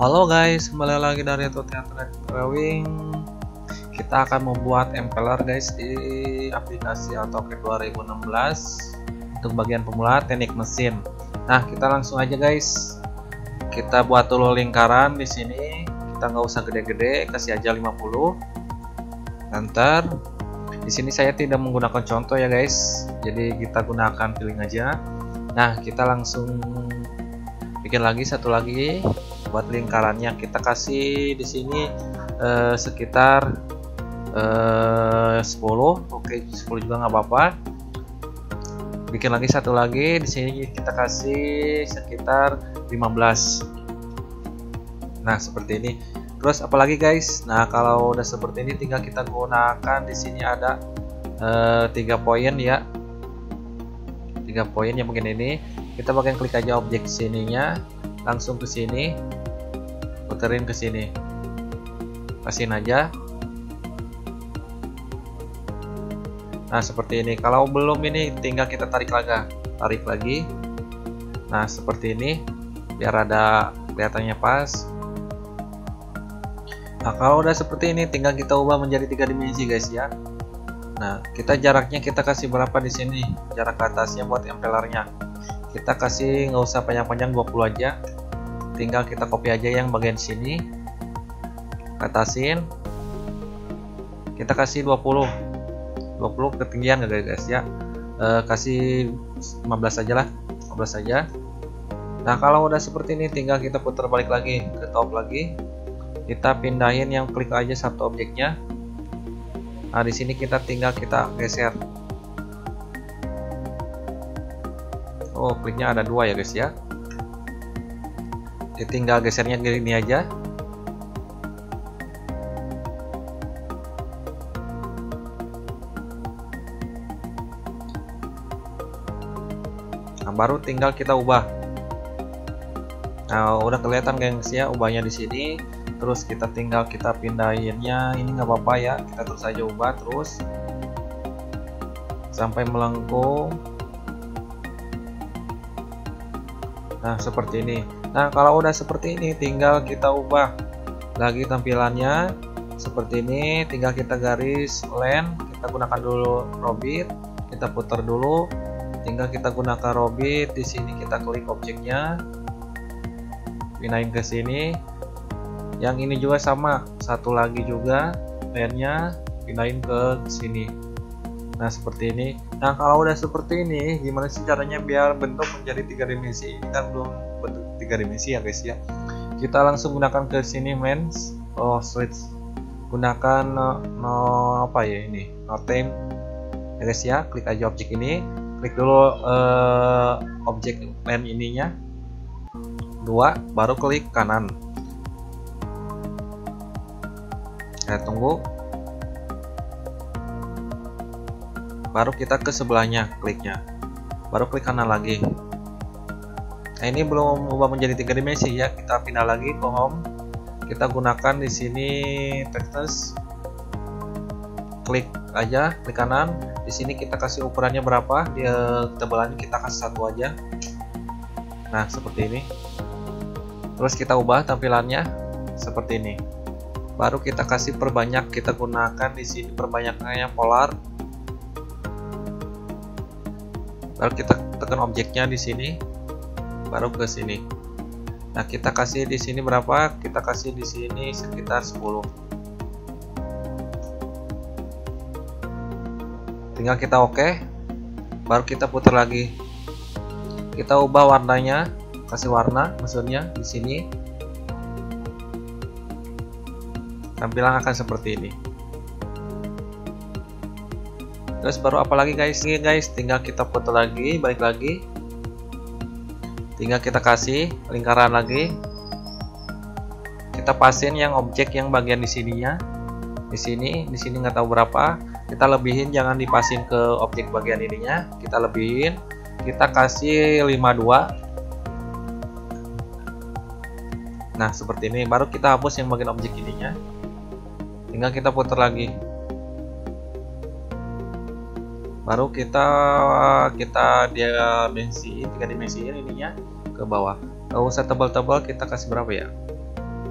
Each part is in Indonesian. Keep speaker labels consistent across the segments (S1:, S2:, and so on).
S1: Halo guys, kembali lagi dari Tutorial Drawing. Kita akan membuat impeller guys di aplikasi AutoCAD 2016 untuk bagian pemula teknik mesin. Nah, kita langsung aja guys. Kita buat dulu lingkaran di sini. Kita nggak usah gede-gede, kasih aja 50. Enter. Di sini saya tidak menggunakan contoh ya guys. Jadi kita gunakan filling aja. Nah, kita langsung bikin lagi satu lagi. Buat lingkarannya kita kasih di sini sekitar 10. Oke, 10 juga nggak apa-apa. Bikin lagi satu lagi di sini kita kasih sekitar 15. Nah, seperti ini. Terus apalagi guys? Nah, kalau udah seperti ini tinggal kita gunakan di sini ada 3 poin ya. 3 poin yang begini ini. Kita bagian klik aja objek sininya, langsung ke sini. Puterin ke sini, kasihin aja. Nah, seperti ini. Kalau belum ini tinggal kita tarik lagi. Nah, seperti ini biar ada kelihatannya pas. Nah, kalau udah seperti ini tinggal kita ubah menjadi 3 dimensi guys ya. Nah, kita jaraknya kita kasih berapa di sini? Jarak ke atasnya buat impellernya kita kasih nggak usah panjang-panjang, 20 aja. Tinggal kita copy aja yang bagian sini, atasin, kita kasih 20 ketinggian ya guys ya. Kasih 15 aja lah, 15 aja. Nah, kalau udah seperti ini tinggal kita putar balik lagi ke top lagi, kita pindahin yang klik aja satu objeknya. Nah, di sini kita tinggal kita geser. Oh, kliknya ada 2 ya guys ya. Tinggal gesernya gini aja. Nah, baru tinggal kita ubah. Nah, udah kelihatan guys ya ubahnya di sini. Terus kita tinggal kita pindahinnya, ini nggak apa-apa ya, kita terus aja ubah terus sampai melengkung. Nah, seperti ini. Nah, kalau udah seperti ini tinggal kita ubah lagi tampilannya seperti ini. Tinggal kita garis line, kita gunakan dulu robit, kita putar dulu. Tinggal kita gunakan robit, di sini kita klik objeknya, pindahin ke sini. Yang ini juga sama, satu lagi juga line-nya pindahin ke sini. Nah, seperti ini. Nah, kalau udah seperti ini gimana sih caranya biar bentuk menjadi 3 dimensi? Ini kan belum bentuk 3 dimensi ya guys ya. Kita langsung gunakan ke sini switch. Gunakan apa ya ini? No time ya guys ya. Klik aja objek ini. Klik dulu objek line ininya 2, baru klik kanan. Saya tunggu. Baru kita ke sebelahnya kliknya, baru klik kanan lagi. Nah, ini belum ubah menjadi 3 dimensi ya. Kita pindah lagi ke home, kita gunakan di sini text, klik aja, klik kanan. Di sini kita kasih ukurannya berapa, ketebalannya kita kasih 1 aja. Nah, seperti ini. Terus kita ubah tampilannya seperti ini. Baru kita kasih perbanyak, kita gunakan di sini perbanyaknya polar. Baru kita tekan objeknya di sini, baru ke sini. Nah, kita kasih di sini berapa? Kita kasih di sini sekitar 10. Tinggal kita oke, baru kita putar lagi. Kita ubah warnanya, kasih warna maksudnya di sini. Tampilan akan seperti ini. Terus baru apa lagi guys? Ini guys, tinggal kita foto lagi, balik lagi. Tinggal kita kasih lingkaran lagi. Kita pasin yang objek yang bagian di sininya. Di sini nggak tahu berapa. Kita lebihin, jangan dipasin ke objek bagian ininya. Kita lebihin. Kita kasih 52. Nah, seperti ini. Baru kita hapus yang bagian objek ininya. Tinggal kita putar lagi. Baru kita dimensi 3 dimensiin ininya ke bawah. Gak usah tebal-tebal, kita kasih berapa ya?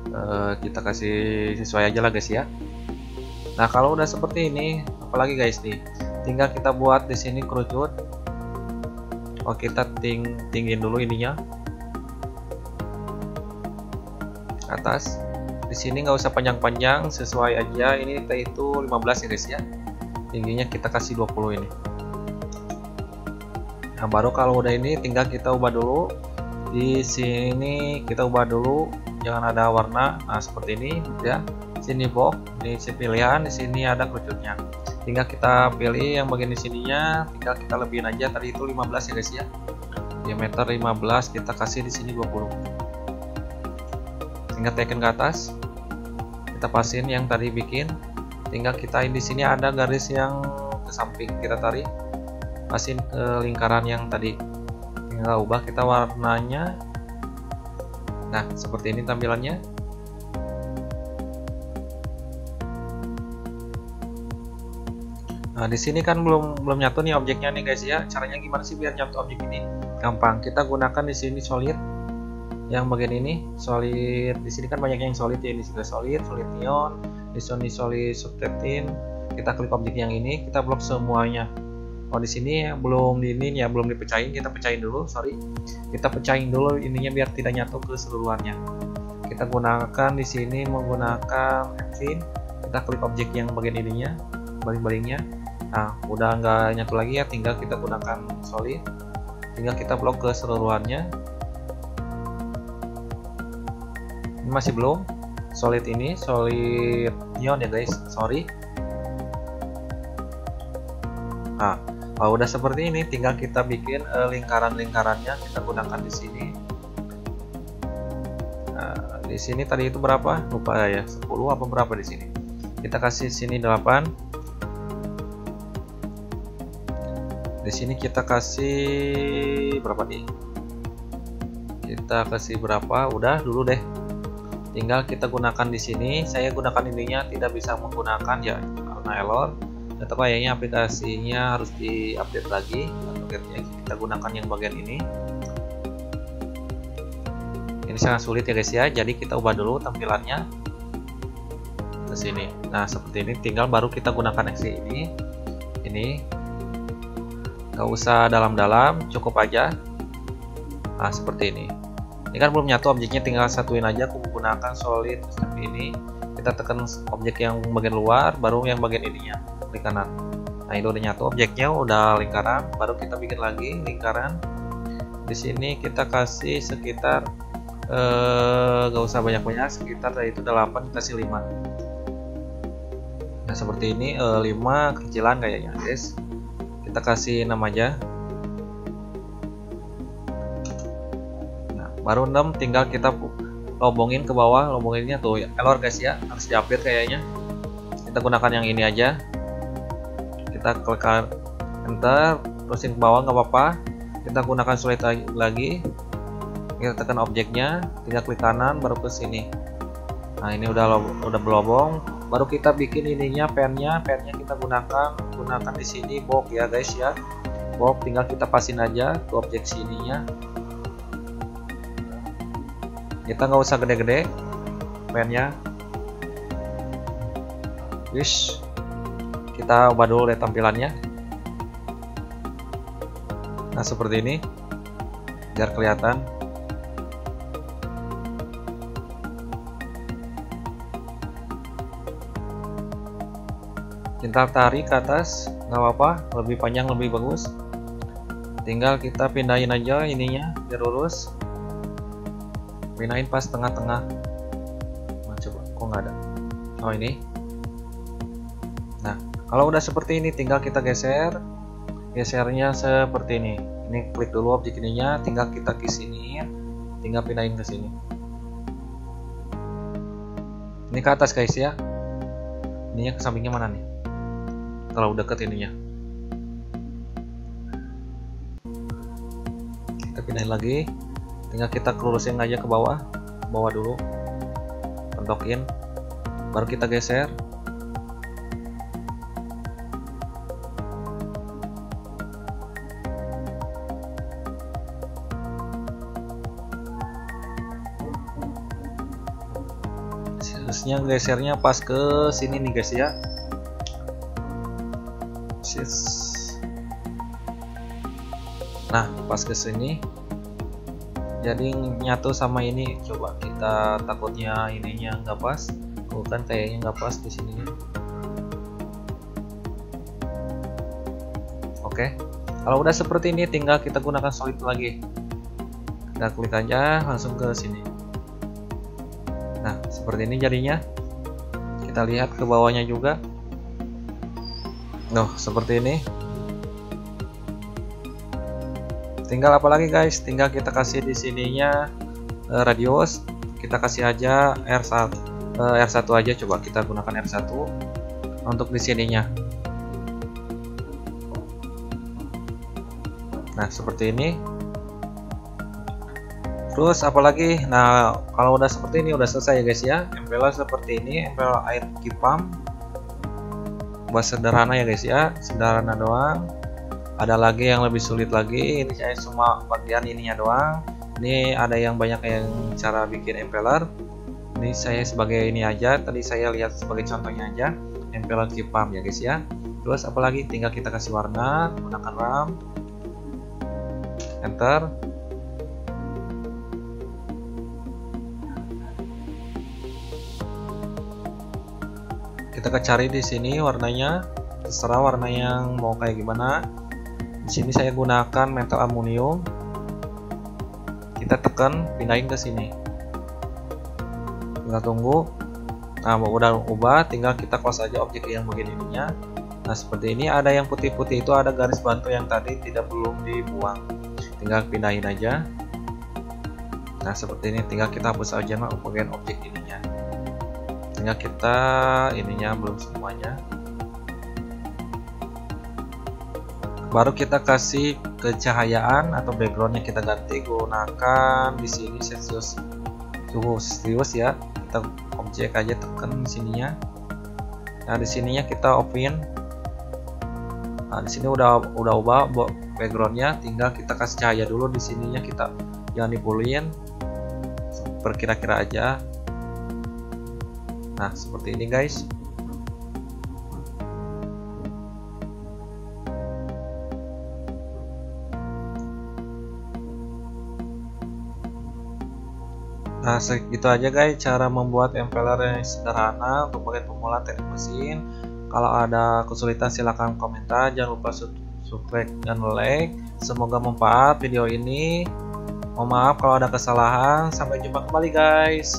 S1: Kita kasih sesuai aja lah guys ya. Nah kalau udah seperti ini, apalagi guys nih, tinggal kita buat di sini kerucut. Oh kita tinggiin dulu ininya ke atas. Di sini nggak usah panjang-panjang, sesuai aja. Ini itu 15 ya guys ya. Tingginya kita kasih 20 ini. Nah baru kalau udah ini tinggal kita ubah dulu. Di sini kita ubah dulu, jangan ada warna. Nah seperti ini ya. Sini box, ini pilihan, di sini ada kerucutnya. Tinggal kita pilih yang bagian di sininya, tinggal kita lebihin aja. Tadi itu 15 ya guys ya. Diameter 15, kita kasih di sini 20. Tinggal tekan ke atas. Kita pasin yang tadi bikin. Tinggal kita di sini ada garis yang ke samping, kita tarik, pasin ke lingkaran yang tadi. Tinggal ubah kita warnanya. Nah seperti ini tampilannya. Nah di sini kan belum nyatu nih objeknya nih guys ya. Caranya gimana sih biar nyatu objek ini? Gampang, kita gunakan di sini solid. Yang bagian ini solid, di sini kan banyak yang solid ya. Ini sudah solid neon, di sini solid subtetin. Kita klik objek yang ini, kita blok semuanya. Oh di sini belum ini ya, belum dipecahin, kita pecahin dulu, sorry. Kita pecahin dulu ininya biar tidak nyatu keseluruhannya. Kita gunakan di sini menggunakan Fin. Kita klik objek yang bagian ininya, baling-balingnya. Nah udah nggak nyatu lagi ya, tinggal kita gunakan solid. Tinggal kita blok keseluruhannya. Masih belum solid, ini solid neon ya guys, sorry. Nah kalau udah seperti ini tinggal kita bikin lingkaran-lingkarannya, kita gunakan di sini. Nah, di sini tadi itu berapa lupa ya, 10 apa berapa di sini, kita kasih sini 8. Di sini kita kasih berapa nih, kita kasih berapa, udah dulu deh. Tinggal kita gunakan di sini. Saya gunakan ininya, tidak bisa menggunakan ya karena error. Atau kayaknya aplikasinya harus diupdate lagi. Akhirnya kita gunakan yang bagian ini. Ini sangat sulit ya guys ya. Jadi kita ubah dulu tampilannya ke sini. Nah seperti ini. Tinggal baru kita gunakan aksi ini. Ini nggak usah dalam-dalam, cukup aja. Nah seperti ini. Ini kan belum nyatu objeknya, tinggal satuin aja. Aku menggunakan solid seperti ini. Kita tekan objek yang bagian luar, baru yang bagian ininya klik kanan. Nah itu udah nyatu objeknya, udah lingkaran. Baru kita bikin lagi lingkaran. Di sini kita kasih sekitar gak usah banyak-banyak, sekitar itu 8, kita kasih 5. Nah seperti ini 5 kecilan kayaknya guys. Kita kasih 6 aja. Baru 6 tinggal kita lobongin ke bawah, lobonginnya tuh error guys ya, harus diupdate kayaknya. Kita gunakan yang ini aja, kita klik enter, terusin ke bawah nggak apa-apa. Kita gunakan solid lagi, kita tekan objeknya, tinggal klik kanan baru ke sini. Nah ini udah berlobong, baru kita bikin ininya pennya kita gunakan di sini box ya guys ya. Box tinggal kita pasin aja ke objek sininya. Kita nggak usah gede-gede pennya. Wish, kita ubah dulu deh tampilannya. Nah seperti ini biar kelihatan. Kita tarik ke atas, nggak apa-apa, lebih panjang lebih bagus. Tinggal kita pindahin aja ininya biar lurus. Pindahin pas tengah-tengah. Nah, coba kok nggak ada. Oh ini. Nah kalau udah seperti ini tinggal kita gesernya seperti ini. Ini klik dulu objek ininya, tinggal kita ke sini, tinggal pindahin ke sini. Ini ke atas guys ya. Ininya ke sampingnya mana nih? Terlalu dekat ininya. Kita pindahin lagi. Tinggal kita lurusin aja ke bawah dulu, pentokin, baru kita geser. Terusnya gesernya pas ke sini nih guys ya. Nah, pas ke sini jadi nyatu sama ini. Coba kita, takutnya ininya nggak pas. Bukan, kayaknya nggak pas di sini. Oke, kalau udah seperti ini tinggal kita gunakan solid lagi. Kita klik aja langsung ke sini. Nah, seperti ini jadinya. Kita lihat ke bawahnya juga. Noh, seperti ini. Tinggal apa lagi guys? Tinggal kita kasih di sininya radius. Kita kasih aja R1 aja. Coba kita gunakan R1 untuk di sininya. Nah, seperti ini. Terus apalagi? Nah, kalau udah seperti ini udah selesai ya guys ya. Impeller seperti ini, impeller air key pump. Buat sederhana ya guys ya, sederhana doang. Ada lagi yang lebih sulit lagi. Ini saya cuma bagian ininya doang. Ini ada yang banyak yang cara bikin impeller. Ini saya sebagai ini aja. Tadi saya lihat sebagai contohnya aja. Impeller key pump ya guys ya. Terus apalagi? Tinggal kita kasih warna, gunakan RAM, enter. Kita cari di sini warnanya. Terserah warna yang mau kayak gimana. Di sini saya gunakan metal aluminium. Kita tekan, pindahin ke sini. Kita tunggu. Nah, udah ubah, tinggal kita close aja objek yang bagian ininya. Nah, seperti ini. Ada yang putih-putih itu ada garis bantu yang tadi belum dibuang. Tinggal pindahin aja. Nah, seperti ini. Tinggal kita hapus aja bagian objek ininya. Tinggal kita ininya belum semuanya. Baru kita kasih kecahayaan atau backgroundnya kita ganti, gunakan di sini Celsius suhu Celsius ya. Kita objek aja, tekan sininya. Nah, di sininya kita open. Nah, di sini udah ubah backgroundnya. Tinggal kita kasih cahaya dulu di sininya, kita jangan dipulin, berkira-kira aja. Nah, seperti ini guys. Nah, segitu aja guys cara membuat impeller yang sederhana untuk bagian pemula teknik mesin. Kalau ada kesulitan silahkan komentar. Jangan lupa subscribe dan like. Semoga mempanfaat video ini. Mohon maaf kalau ada kesalahan. Sampai jumpa kembali guys.